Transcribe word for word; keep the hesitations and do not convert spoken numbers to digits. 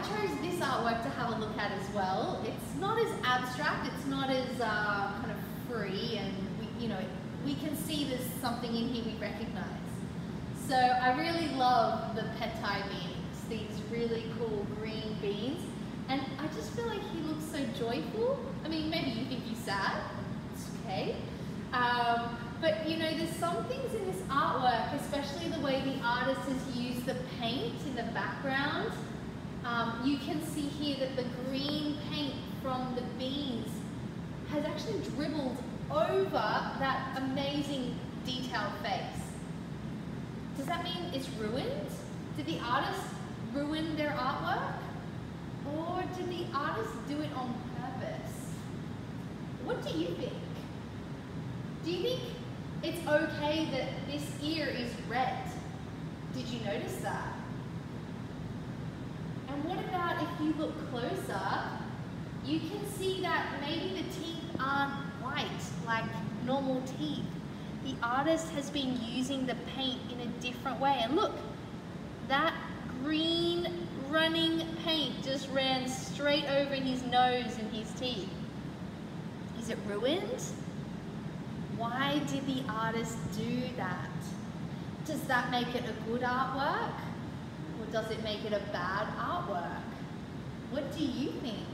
chose this artwork to have a look at as well. It's not as abstract, it's not as uh, kind of free, and we, you know, we can see there's something in here we recognize. So I really love the petai beans, these really cool green beans, and I just feel like he looks so joyful. I mean, maybe you think he's sad, it's okay. Um, but you know, there's some things in this artwork, especially the way the artist has used the paint in the background. Um, you can see here that the green paint from the beans has actually dribbled over that amazing detailed face. Does that mean it's ruined? Did the artist ruin their artwork? Or did the artist do it on purpose? What do you think? Do you think it's okay that this ear is red? Did you notice that? And what about if you look closer, you can see that maybe the teeth aren't white like normal teeth. The artist has been using the paint in a different way. And look, that green running paint just ran straight over his nose and his teeth. Is it ruined? Why did the artist do that? Does that make it a good artwork? Or does it make it a bad artwork? What do you think?